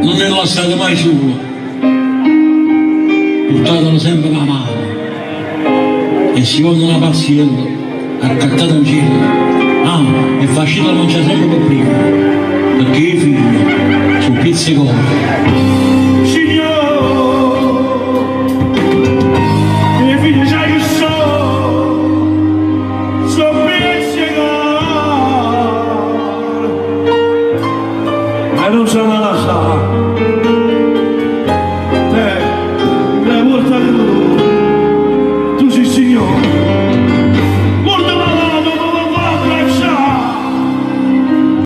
non è lasciato mai solo, portatelo sempre la mano e si vende una passiella accattata in cielo, e facile non c'è sempre per prima, perché i figli sono pizziconi.